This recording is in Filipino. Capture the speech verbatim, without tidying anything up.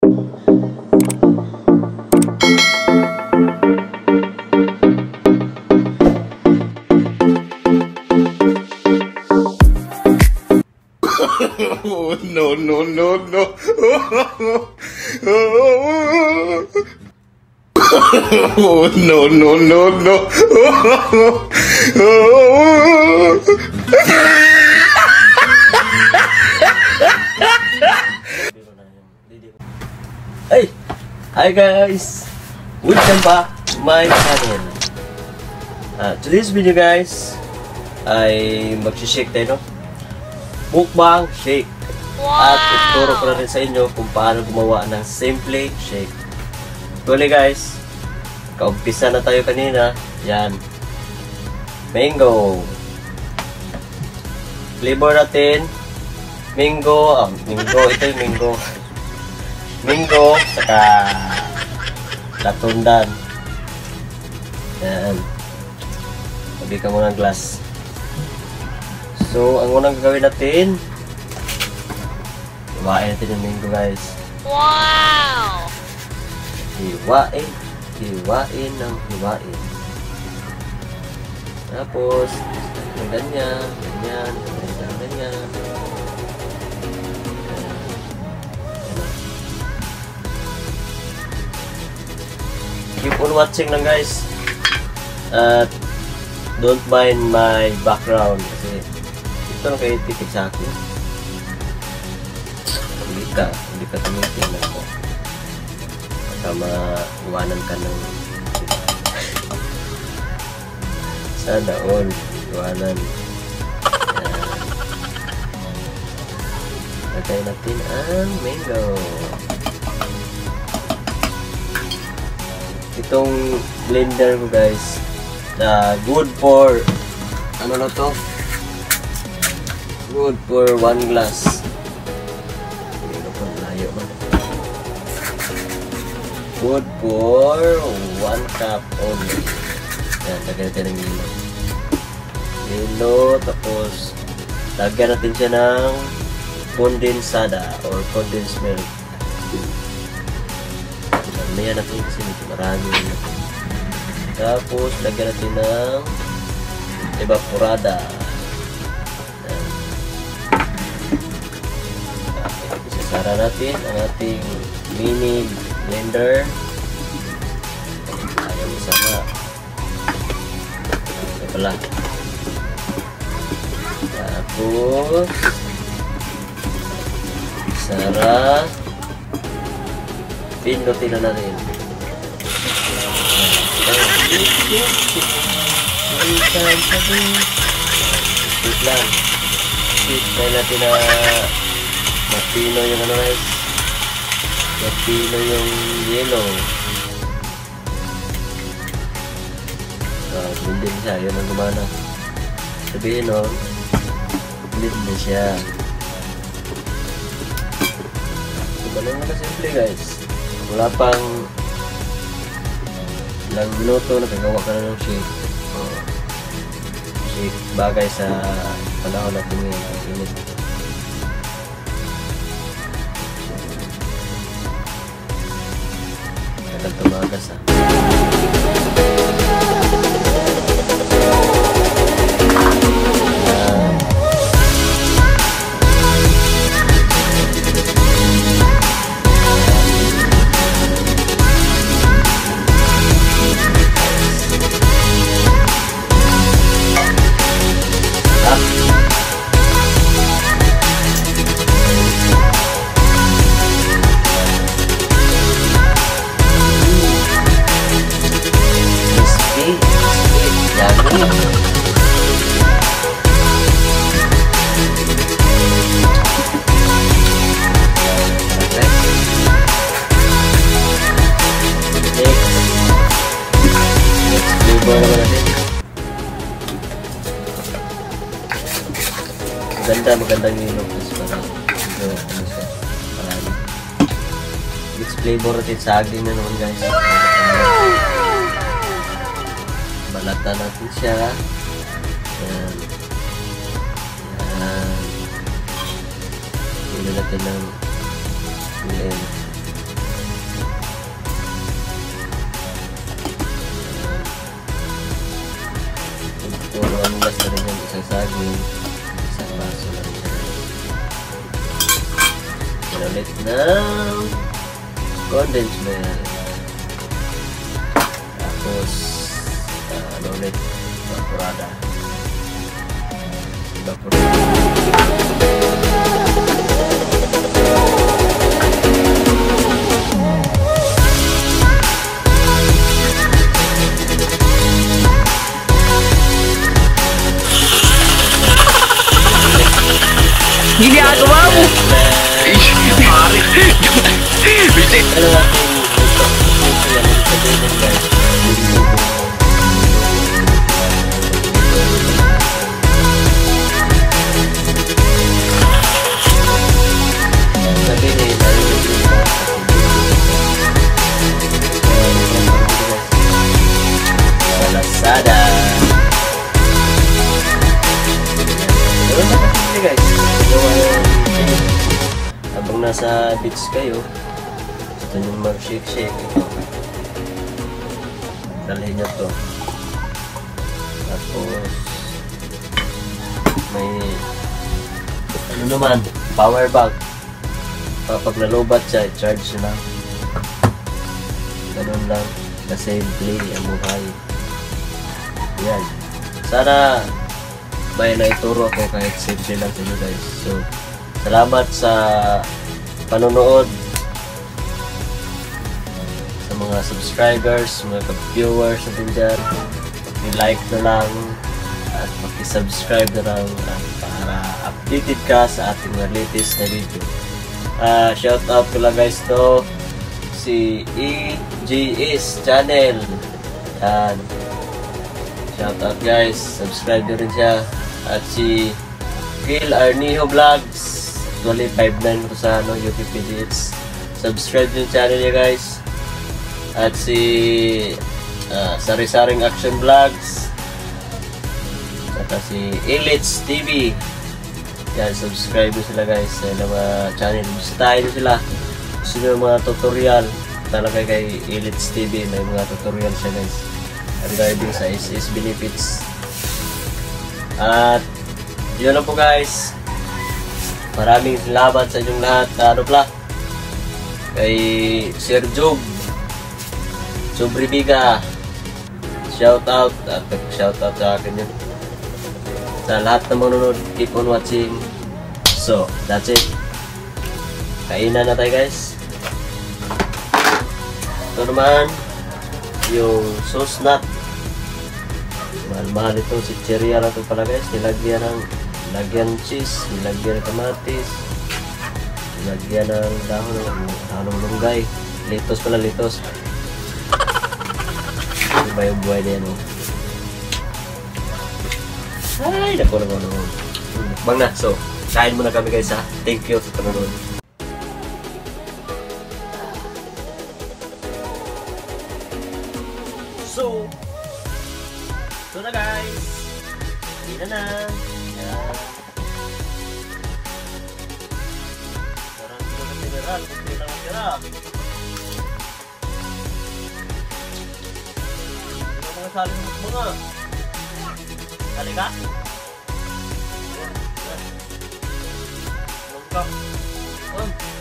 Oh, no, no, no, no. Oh, no, no, no, no. Hey! Hi guys! Welcome back to my channel. Uh, today's video guys ay magsishake tayo, no? Mukbang shake. At ituturo ko na rin sa inyo kung paano gumawa ng simple shake. Tuloy guys, kaumpisa na tayo kanina. Yan, mango. Flavor natin mango, ah, mango, ito yung mango. Mango, saka latundan. Yan, sabi ka muna ng glass. So, ang unang gagawin natin, hiwain natin yung mango guys. Wow! Hiwain, hiwain ng hiwain. Tapos, ganyan, ganyan, ganyan, ganyan. Keep on watching lang guys. At don't mind my background kasi ito na kayo titig sa akin. Hindi ka, hindi ka tumitin ako. Baka maiwanan ka ng sana all, iwanan. Yan. Lagay natin ang mango. Itong blender ko guys, na good for ano na to? Good for one glass. Ano pa layo man. Good for one cup only. Yan, lagyan natin ng hilo. Hilo, tapos lagyan natin siya ng condensada or condensed milk. Lagyan natin kasi medyo marami. Tapos lagyan natin ng evaporada. Isasara natin ang ating mini blender. Ayaw isama. Ito pala. Tapos isara. Pindutin na natin. Wait lang. Wait na natin na mapino yung ano guys. Mapino yung yellow. So, blendin siya. Yun ang gumana. Sabihin nun, blend na siya. So, ganun na simple guys. Wala pang ilang minuto nakagawa ka na ng shake. Oh, shake bagay sa panahon natin ngayon ang init. Tagal tumagas ha. Ganda, magandang nilog kasi para ito, ano siya, parang mix flavor natin sa saging na naman guys. Balatan natin siya. Yan. Yan. Pili natin ng blend. ng condensed milk. Tapos, uh, ano ulit? Evaporada. Evaporada. Ginagawa mo! Pare! Visit! Ano natin ito? Ito yan. Sabihin guys. Sabihin sa Lazada. Meron na kasi guys. Habang nasa beach kayo, gusto nyo mag-shake-shake ito. Dalhin nyo to. Tapos may ano naman, power bank. Kapag nalobat siya, charge nyo lang. Ganun lang. Ka-simple ang buhay. Yan. Sana may naituro ako kahit simple lang sa inyo guys. So, salamat sa panonood, sa mga subscribers, mga viewers natin dyan. I-like na lang at paki-subscribe na lang para updated ka sa ating mga latest na video. Uh, shout out ko lang guys to si E G S channel. Yan. Shout out guys, subscribe nyo rin siya. At si Phil Arnijo Vlogs, actually five nine ko sa ano, U P P G H. Subscribe yung channel niya guys. At si uh, Sari-Saring Action Vlogs, at si Elits T V. Yan, subscribe nyo sila guys sa mga channel. Bisitahin nyo sila. Gusto nyo yung mga tutorial talaga kay Elits T V. May mga tutorial siya guys regarding sa S S benefits. At yun lang po guys. Maraming salamat sa inyong lahat. Ano pala? Kay Sir Job Sobribiga, shout out. At shout out sa akin yun. Sa lahat na manunod, keep on watching. So, that's it. Kainan na tayo guys. Ito naman yung sauce nut. Mahal-mahal ito, si Cheria na ito pala guys. Nilagyan ng nilagyan ng cheese, nilagyan ng kamatis, nilagyan ng dahon ng dahon ng lunggay. Litos pala, litos. Ano ba yung buhay niya, no? Ay, naku, naku, naku. Bang na, so, kain muna kami guys ha. Thank you sa panonood. So, ito na guys. Hindi na na. Ayan. Parang hindi na tiniran. Hindi na natira. Hindi na mga saling mga. Sali ka? Longkap. Um.